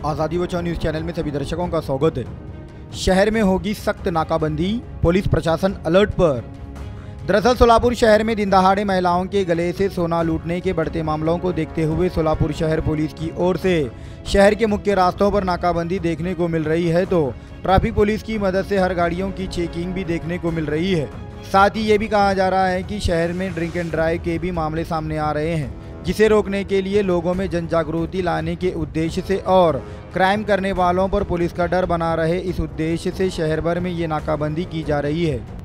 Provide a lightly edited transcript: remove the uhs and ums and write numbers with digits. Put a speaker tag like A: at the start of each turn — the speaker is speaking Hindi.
A: आज़ादी बचाओ न्यूज़ चैनल में सभी दर्शकों का स्वागत है। शहर में होगी सख्त नाकाबंदी, पुलिस प्रशासन अलर्ट पर। दरअसल सोलापुर शहर में दिन दहाड़े महिलाओं के गले से सोना लूटने के बढ़ते मामलों को देखते हुए सोलापुर शहर पुलिस की ओर से शहर के मुख्य रास्तों पर नाकाबंदी देखने को मिल रही है, तो ट्रैफिक पुलिस की मदद से हर गाड़ियों की चेकिंग भी देखने को मिल रही है। साथ ही ये भी कहा जा रहा है कि शहर में ड्रिंक एंड ड्राइव के भी मामले सामने आ रहे हैं, जिसे रोकने के लिए लोगों में जन जागृति लाने के उद्देश्य से और क्राइम करने वालों पर पुलिस का डर बना रहे, इस उद्देश्य से शहर भर में ये नाकाबंदी की जा रही है।